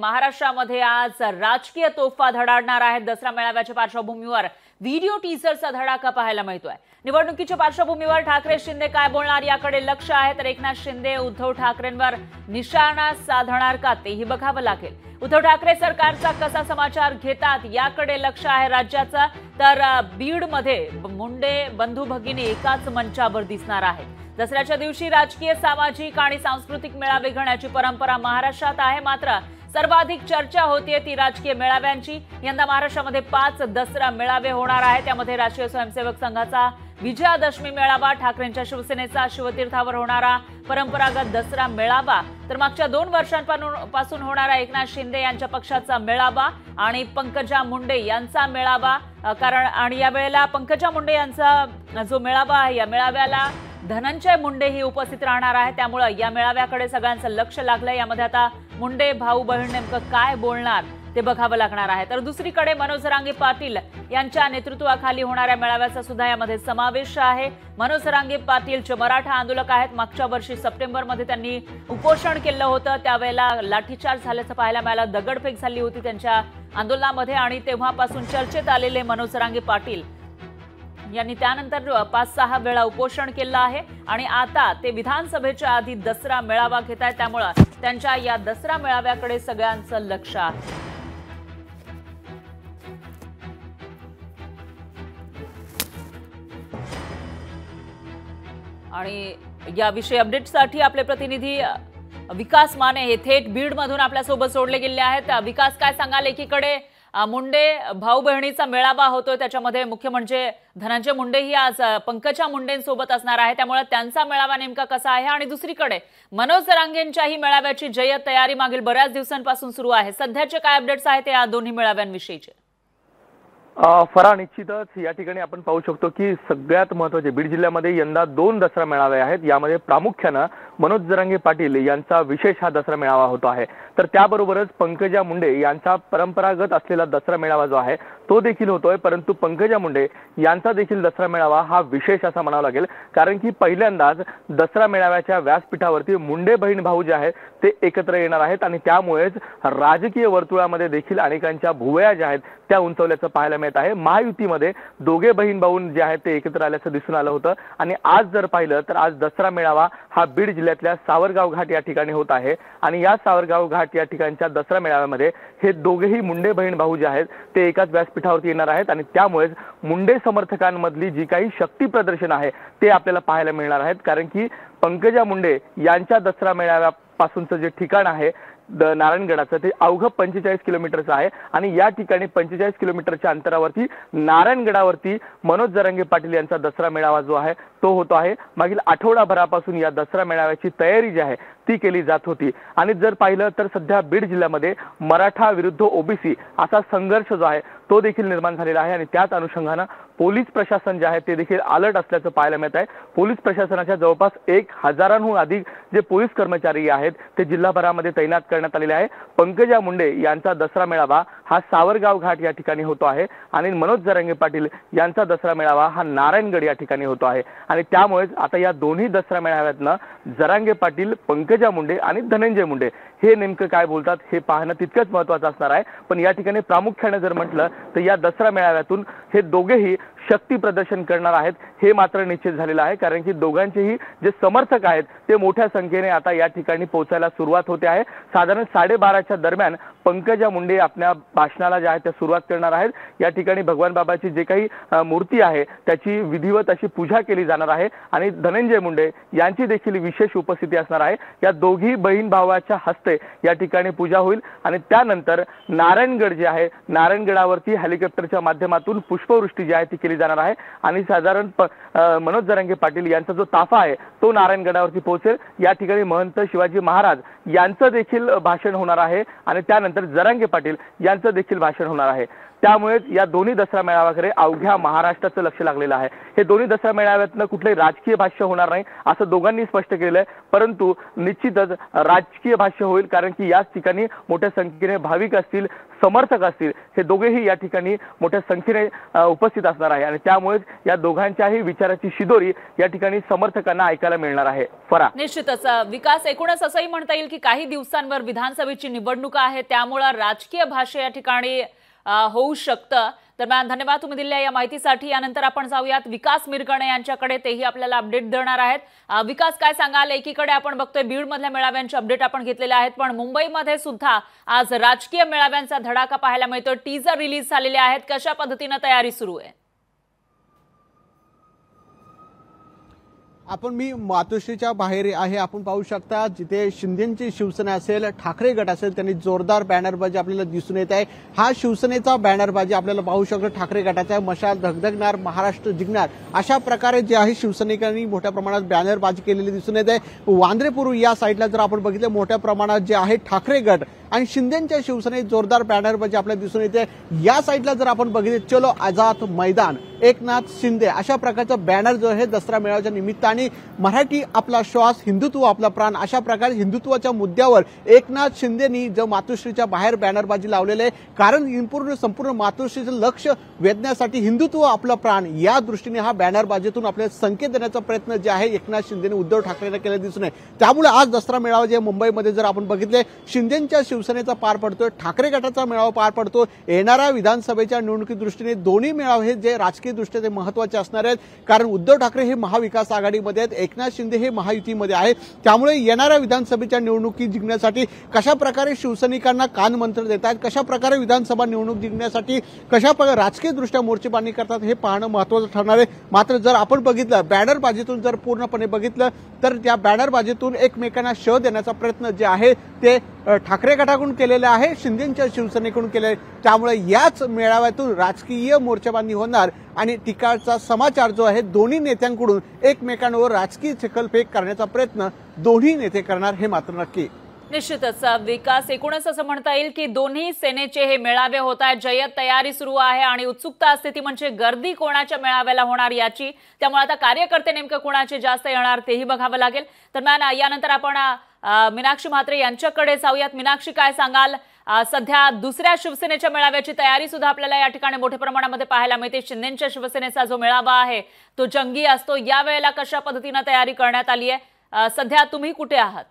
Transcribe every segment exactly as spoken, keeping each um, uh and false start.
महाराष्ट्रामध्ये आज राजकीय तोफा धडाडणार आहेत। दसरा मेळाव्याच्या पार्श्वभूमीवर व्हिडिओ टीझरचा धडाका पाहायला मिळतोय। निवडणुकीच्या पार्श्वभूमीवर ठाकरे शिंदे काय बोलणार याकडे लक्ष आहे, तर एकनाथ शिंदे उद्धव ठाकरेंवर निशाणा साधणार का तेही बघावं लागेल। उद्धव ठाकरे सरकारचा कसा समाचार घेतात याकडे लक्ष आहे राज्याचा। तर बीडमध्ये मुंडे बंधू भगिनी एकाच मंचावर दिसणार आहेत। दसऱ्याच्या दिवशी राजकीय, सामाजिक आणि सांस्कृतिक मेळावे घेण्याची परंपरा महाराष्ट्रात आहे, मात्र सर्वाधिक चर्चा होतीये ती राजकीय मेळाव्यांची। यंदा महाराष्ट्रामध्ये पाच दसरा मेळावे होणार आहेत। त्यामध्ये राष्ट्रीय स्वयंसेवक संघाचा विजयादशमी मेळावा, ठाकरेंच्या शिवसेनेचा शिवतीर्थावर होणारा परंपरागत दसरा मेळावा, तर मागच्या दोन वर्षांपासून होणारा एकनाथ शिंदे यांच्या पक्षाचा मेळावा आणि पंकजा मुंडे यांचा मेळावा। कारण आणि यावेळेला पंकजा मुंडे यांचा जो मेळावा आहे या मेळाव्याला धनंजय मुंडे ही उपस्थित राहणार आहे, त्यामुळे या मेळाव्याकडे सगळ्यांचं लक्ष लागलंय। यामध्ये आता मुंडे भाऊ बहीण नेमकं काय बोलणार ते बघावं लागणार आहे। तर दुसरीकडे मनोज जरांगे पाटील यांच्या नेतृत्वाखाली होणाऱ्या मेळाव्याचा सुद्धा यामध्ये समावेश आहे। मनोज जरांगे पाटील मराठा आंदोलक आहेत। मागच्या वर्षी सप्टेंबर मध्ये त्यांनी उपोषण केलं होतं, त्यावेळेला लाठीचार्ज झाल्याचं पाहायला मिळालं, दगडफेक झाली होती त्यांच्या आंदोलनामध्ये आणि तेव्हापासून चर्चेत आलेले मनोज जरांगे पाटील यांनी त्यानंतर पाच सहा वेळा उपोषण केलं आहे आणि आता ते विधानसभेच्या आधी दसरा मेळावा घेत आहेत, त्यामुळे त्यांच्या या दसरा मेळाव्याकडे सगळ्यांचं लक्ष आहे। आणि याविषयी अपडेटसाठी आपले प्रतिनिधी विकास माने हे थेट बीड मधून आपल्या सोबत जोडले गेले आहेत। विकास, काय सांगाल? एकीकडे मुंडे भाऊ बहिणीचा मेळावा होतोय, त्याच्यामध्ये मुख्य म्हणजे धनंजय मुंडे ही आज पंकजा मुंडेंसोबत असणार आहे, त्यामुळे त्यांचा मेळावा नेमका कसा आहे? आणि दुसरीकडे मनोज जरांगेंच्याही मेळाव्याची जय्यत तयारी मागील बऱ्याच दिवसांपासून सुरू आहे। सध्याचे काय अपडेट्स आहेत या दोन्ही मेळाव्यांविषयीचे? फरा निश्चितच या ठिकाणी आपण पाहू शकतो की सगळ्यात महत्त्वाचे बीड जिल्ह्यामध्ये यंदा दोन दसरा मेळावे आहेत। यामध्ये प्रामुख्याने मनोज जरांगे पाटील यांचा विशेष हा दसरा मेळावा होतो आहे, तर त्याबरोबरच पंकजा मुंडे यांचा परंपरागत असलेला दसरा मेळावा जो आहे तो देखील होतोय। परंतु पंकजा मुंडे यांचा देखील दसरा मेळावा हा विशेष असा म्हणावा लागेल, कारण की पहिल्यांदाच दसरा मेळाव्याच्या व्यासपीठावरती मुंडे बहीण भाऊ जे आहेत ते एकत्र येणार आहेत आणि त्यामुळेच राजकीय वर्तुळामध्ये देखील अनेकांच्या भुवया ज्या आहेत त्या उंचवल्याचं पाहायला मिळत आहे। महायुतीमध्ये दोघे बहीण भाऊ जे आहेत ते एकत्र आल्याचं दिसून आलं होतं आणि आज जर पाहिलं तर आज दसरा मेळावा हा बीड जिल्ह्यातल्या सावरगाव घाट या ठिकाणी होत आहे आणि या सावरगाव घाट या ठिकाणच्या दसरा मेळाव्यामध्ये हे दोघेही मुंडे बहीण भाऊ जे आहेत ते एकाच व्यासपीठावरती येणार आहेत आणि त्यामुळेच मुंडे समर्थकांमधली जी काही शक्ती प्रदर्शन आहे ते आपल्याला पाहायला मिळणार आहेत। कारण की पंकजा मुंडे यांच्या दसरा मेळाव्यापासूनचं जे ठिकाण आहे नारायणगडाचं ते अवघं पंचेचाळीस किलोमीटरचं आहे आणि या ठिकाणी पंचेचाळीस किलोमीटरच्या अंतरावरती नारायणगडावरती मनोज जरांगे पाटील यांचा दसरा मेळावा जो आहे तो होतो आहे। मागील आठवडाभरापासून या दसरा मेळाव्याची तयारी जी आहे ती केली जात होती आणि जर पाहिलं तर सध्या बीड जिल्ह्यामध्ये मराठा विरुद्ध ओबीसी असा संघर्ष जो आहे तो देखील निर्माण झालेला आहे आणि त्याच अनुषंगाने पोलीस प्रशासन जे आहे ते देखील अलर्ट असल्याचं पाहायला मिळत आहे। पोलीस प्रशासनाच्या जवळपास एक हजारांहून अधिक जे पोलीस कर्मचारी आहेत ते जिल्हाभरामध्ये तैनात करण्यात आलेले आहे। पंकजा मुंडे यांचा दसरा मेळावा हा सावरगाव घाट या ठिकाणी होतो आहे आणि मनोज जरांगे पाटील यांचा दसरा मेळावा हा नारायणगड या ठिकाणी होतो आहे आणि त्यामुळेच आता या दोन्ही दसरा मेळाव्यातनं जरांगे पाटील, पंकजा मुंडे आणि धनंजय मुंडे हे नेमकं काय बोलतात हे पाहणं तितकंच महत्त्वाचं असणार आहे। पण या ठिकाणी प्रामुख्याने जर म्हटलं तर या दसरा मेळाव्यातून हे दोघेही शक्ती प्रदर्शन करणार आहेत हे मात्र निश्चित झालेलं आहे, कारण की दोघांचेही जे समर्थक आहेत ते मोठ्या संख्येने आता या ठिकाणी पोहोचायला सुरुवात होते आहे। साधारण साडेबाराच्या दरम्यान पंकजा मुंडे आपल्या भाषणाला जे आहे त्या सुरुवात करणार आहेत। या ठिकाणी भगवान बाबाची जे काही मूर्ती आहे त्याची विधिवत अशी पूजा केली जाणार आहे आणि धनंजय मुंडे यांची देखील विशेष उपस्थिती असणार आहे। या दोघी बहीण भावाच्या हस्ते या ठिकाणी पूजा होईल आणि त्यानंतर नारायणगड जे आहे नारायणगडावरती हेलिकॉप्टरच्या माध्यमातून पुष्पवृष्टी जी आहे ती केली जाणार आहे आणि साधारण मनोज जरांगे पाटील यांचा जो ताफा आहे तो नारायणगडावरती पोहोचेल। या ठिकाणी महंत शिवाजी महाराज यांचं देखील भाषण होणार आहे आणि त्यानंतर जरांगे पाटील यांचं देखील भाषण होणार आहे। त्यामुळे या दोन्ही दसरा मेळाव्याकडे अवघ्या महाराष्ट्राचं लक्ष लागलेलं आहे। हे दोन्ही दसरा मेळाव्यातनं कुठले राजकीय भाष्य होणार नाही असं दोघांनी स्पष्ट केलं आहे, परंतु निश्चितच राजकीय भाष्य होईल, कारण की याच ठिकाणी मोठ्या संख्येने भाविक असतील, समर्थक असतील, हे दोघेही या ठिकाणी मोठ्या संख्येने उपस्थित असणार आहे आणि त्यामुळे या दोघांच्याही विचाराची शिदोरी या ठिकाणी समर्थकांना ऐकायला मिळणार आहे। फरा निश्चितच विकास, एकूणच असंही म्हणता येईल की काही दिवसांवर विधानसभेची निवडणूक आहे, त्यामुळे राजकीय भाष्य या ठिकाणी होऊ शकतं। दरम्यान धन्यवाद तुम्ही दिलेल्या या माहितीसाठी। यानंतर आपण जाऊयात विकास मिरकणे यांच्याकडे, तेही आपल्याला अपडेट देणार आहेत। विकास, काय सांगाल? एकीकडे आपण बघतोय बीड मधल्या मेळाव्यांचे अपडेट आपण घेतलेले आहेत, पण मुंबईमध्ये सुद्धा आज राजकीय मेळाव्यांचा धडाका पाहायला मिळतो। टीजर रिलीज झालेले आहेत, कशा पद्धतीने तयारी सुरू आहे? आपण मी मातोश्रीच्या बाहेर आहे, आपण पाहू शकता जिथे शिंदेची शिवसेना असेल, ठाकरे गट असेल, त्यांनी जोरदार बॅनरबाजी आपल्याला दिसून येत आहे। हा शिवसेनेचा बॅनरबाजी आपल्याला पाहू शकतो, ठाकरे गटाचा मशाल धगधगणार, महाराष्ट्र जिंकणार, अशा प्रकारे जे आहे शिवसैनिकांनी मोठ्या प्रमाणात बॅनरबाजी केलेली दिसून येत आहे। वांद्रेपूर या साईडला जर आपण बघितलं, मोठ्या प्रमाणात जे आहे ठाकरे गट आणि शिंदेच्या शिवसेनेत जोरदार बॅनरबाजी आपल्याला दिसून येते। या साईडला जर आपण बघितलं, चलो आझाद मैदान, एकनाथ शिंदे, अशा प्रकारचं बॅनर जो आहे दसरा मेळाव्याच्या निमित्ताने मराठी आपला श्वास, हिंदुत्व आपला प्राण, अशा प्रकारे हिंदुत्वाच्या मुद्द्यावर एकनाथ शिंदेनी जो मातोश्रीच्या बाहेर बॅनरबाजी लावलेले आहे, कारण पूर्ण संपूर्ण मातोश्रीचं लक्ष वेधण्यासाठी हिंदुत्व आपला प्राण या दृष्टीने हा बॅनरबाजीतून आपल्याला संकेत देण्याचा प्रयत्न जे आहे एकनाथ शिंदेने उद्धव ठाकरेंना केला दिसून येतो। त्यामुळे आज दसरा मेळावा जे मुंबईमध्ये जर आपण बघितले, शिंदेच्या शिवसेनेचा पार पडतोय, ठाकरे गटाचा मेळावा पार पडतो। येणाऱ्या विधानसभेच्या निवडणुकी दृष्टीने दोन्ही मेळावे हे जे राजकीय दृष्ट्या ते महत्त्वाचे असणार आहेत, कारण उद्धव ठाकरे हे महाविकास आघाडीमध्ये आहेत, एकनाथ शिंदे हे महायुतीमध्ये आहेत। त्यामुळे येणाऱ्या विधानसभेच्या निवडणुकी जिंकण्यासाठी कशा प्रकारे शिवसैनिकांना कान मंत्र देतात, कशा प्रकारे विधानसभा निवडणूक जिंकण्यासाठी कशा प्रकारे राजकीय दृष्ट्या मोर्चेबांधणी करतात, हे पाहणं महत्त्वाचं ठरणार आहे। मात्र जर आपण बघितलं बॅनरबाजीतून जर पूर्णपणे बघितलं तर त्या बॅनरबाजीतून एकमेकांना श देण्याचा प्रयत्न जे आहे ते ठाकरे गटाकडून केलेले आहे, शिंदेच्या शिवसेनेकडून केले। त्यामुळे याच मेळाव्यातून राजकीय मोर्चेबांधणी होणार आणि टीकाचा समाचार जो आहे दोन्ही नेत्यांकडून एकमेकांवर राजकीय चिखलफेक करण्याचा प्रयत्न दोन्ही नेते करणार, हे मात्र नक्की। निश्चितच विकास, एकूणच असं म्हणता येईल की दोन्ही सेनेचे हे मेळावे होत आहेत, जय्यत तयारी सुरू आहे आणि उत्सुकता असते ती म्हणजे गर्दी कोणाच्या मेळाव्याला होणार याची। त्यामुळे आता कार्यकर्ते नेमकं कोणाचे जास्त येणार तेही बघावं लागेल। दरम्यान यानंतर आपण मीनाक्षी म्हात्रे यांच्याकडे जाऊयात। मीनाक्षी, काय सांगाल? सध्या दुसऱ्या शिवसेनेच्या मेळाव्याची तयारी सुद्धा आपल्याला या ठिकाणी मोठ्या प्रमाणामध्ये पाहायला मिळते। शिंदेच्या शिवसेनेचा जो मेळावा आहे तो जंगी असतो, यावेळेला कशा पद्धतीने तयारी करण्यात आली आहे? सध्या तुम्ही कुठे आहात?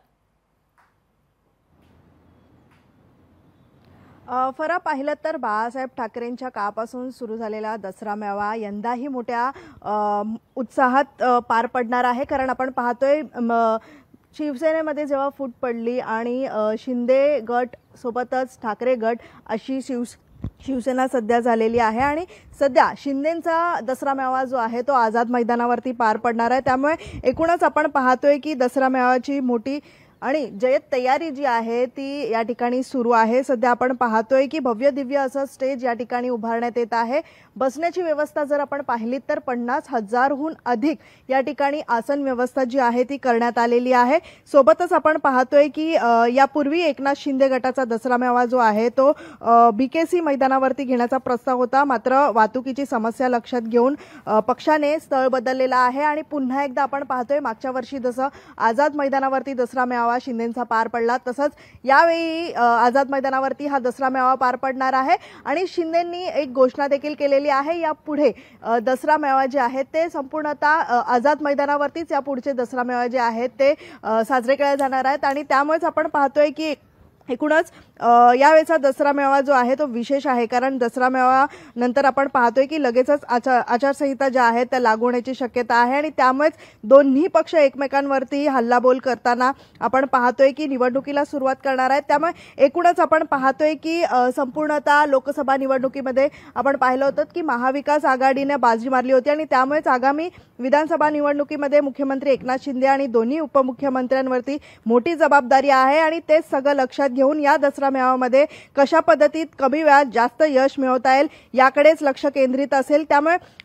फरा, पाहिलं तर बाळासाहेब ठाकरेंच्या काळापासून सुरू झालेला दसरा मेळावा यंदाही मोठ्या उत्साहात पार पडणार आहे, कारण आपण पाहतोय शिवसेनेमध्ये जेव्हा फूट पडली आणि शिंदे गट सोबतच ठाकरे गट अशी शिव शिवसेना सध्या झालेली आहे आणि सध्या शिंदेंचा दसरा मेळावा जो आहे तो आझाद मैदानावरती पार पडणार आहे। त्यामुळे एकूणच आपण पाहतोय की दसरा मेळाव्याची मोठी आणि जय्यत तयारी जी आहे ती या ठिकाणी सुरू आहे। सध्या आपण पाहतोय की भव्य दिव्य असं स्टेज या ठिकाणी उभारण्यात येत आहे। बसण्याची व्यवस्था जर आपण पाहिली तर पन्नास हजारहून अधिक या ठिकाणी आसन व्यवस्था जी आहे ती करण्यात आलेली आहे। सोबतच आपण पाहतोय की यापूर्वी एकनाथ शिंदे गटाचा दसरा मेळावा जो आहे तो बीकेसी मैदानावरती घेण्याचा प्रस्ताव होता, मात्र वाहतुकीची समस्या लक्षात घेऊन पक्षाने स्थळ बदललेला आहे आणि पुन्हा एकदा आपण पाहतोय मागच्या वर्षी जसं आझाद मैदानावरती दसरा मेळावा शिंदेंचा पार पडला, तसंच यावेळी आझाद मैदानावरती हा दसरा मेळावा पार पडणार आहे। आणि शिंदेंनी एक घोषणा देखील केलेली आहे, या पुढे दसरा मेळावा जे आहेत ते संपूर्णतः आझाद मैदानावरतीच या पुढचे दसरा मेळावे जे आहेत ते साजरे केले जाणार आहेत। आणि त्यामुळेच आपण पाहतोय की एकूणच यावेळेचा दसरा मेळावा जो आहे तो विशेष आहे, कारण दसरा मेळावा नंतर आपण पाहतोय की लगेचच आचार आचारसंहिता ज्या आहेत त्या लागू होण्याची शक्यता आहे आणि त्यामुळेच दोन्ही पक्ष एकमेकांवरती हल्लाबोल करताना आपण पाहतोय की निवडणुकीला सुरुवात करणार आहेत। त्यामुळे एकूणच आपण पाहतोय की संपूर्णतः लोकसभा निवडणुकीमध्ये आपण पाहिलं होतं की महाविकास आघाडीने बाजी मारली होती आणि त्यामुळेच आगामी विधानसभा निवडणुकीमध्ये मुख्यमंत्री एकनाथ शिंदे आणि दोन्ही उपमुख्यमंत्र्यांवरती मोठी जबाबदारी आहे आणि तेच सगळं लक्षात घेऊन या दसरा मेळाव्यामध्ये कशा पद्धतीत कमी वेळात जास्त यश मिळवता येईल याकडेच लक्ष केंद्रित असेल। त्यामुळे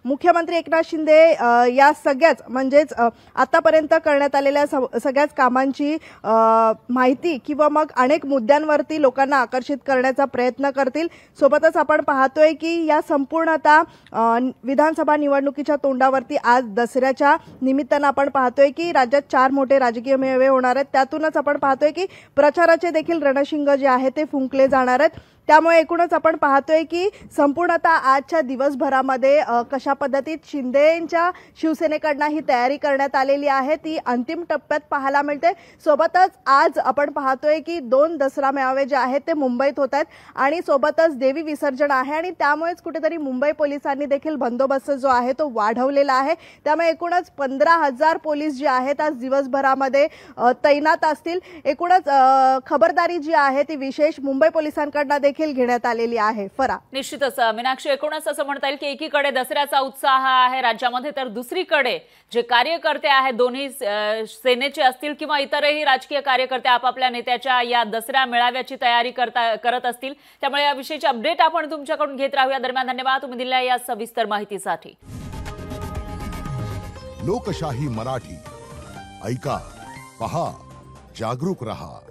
मुख्यमंत्री एकनाथ शिंदे अ, या सगळ्याच म्हणजेच अ, आतापर्यंत करण्यात आलेल्या स- सगळ्याच कामांची अ, माहिती किंवा मग अनेक मुद्द्यांवरती लोकांना आकर्षित करण्याचा प्रयत्न करतील. सोबतच आपण पाहतोय की या संपूर्ण आता अ, विधानसभा निवडणुकीच्या तोंडावरती आज दसऱ्याच्या निमित्तानं आपण पाहतोय की राज्यात चार मोठे राजकीय मेळे होणार आहेत. त्यातूनच आपण पाहतोय की प्रचाराचे देखील रणशिंग जे आहे ते फुंकले जाणार आहेत. त्यामुळे एकूणच आपण पाहतोय की संपूर्ण आता आजच्या दिवसभरामध्ये अ, कशा पद्धतीत शिंदेच्या शिवसेनेकडनं ही तयारी करण्यात आलेली आहे ती अंतिम टप्प्यात पाहायला मिळते. सोबतच आज आपण पाहतोय की दोन दसरा मेळावे जे आहेत ते मुंबईत होत आहेत आणि सोबतच देवी विसर्जन आहे आणि त्यामुळेच कुठेतरी मुंबई पोलिसांनी देखील बंदोबस्त जो आहे तो वाढवलेला आहे. त्यामुळे एकूणच पंधरा हजार पोलीस जे आहेत आज दिवसभरामध्ये अ, तैनात असतील. एकूणच अ, खबरदारी जी आहे ती विशेष मुंबई पोलिसांकडनं देखील घेण्यात आलेली आहे. फरा निश्चितच मीनाक्षी, एकूणच असं म्हणता येईल की एकीकडे दसऱ्याचा उत्साह आहे राज्यामध्ये, तर दुसरीकडे जे कार्यकर्ते आहेत दोन्ही अ, सेनेचे असतील किंवा इतरही राजकीय कार्यकर्ते आपापल्या नेत्याच्या या दसऱ्या मेळाव्याची तयारी करता करत असतील. त्यामुळे याविषयीची अपडेट आपण तुमच्याकडून घेत राहूया. दरम्यान धन्यवाद तुम्ही दिलेल्या या सविस्तर माहितीसाठी. लोकशाही मराठी ऐका, पहा, जागरूक रहा.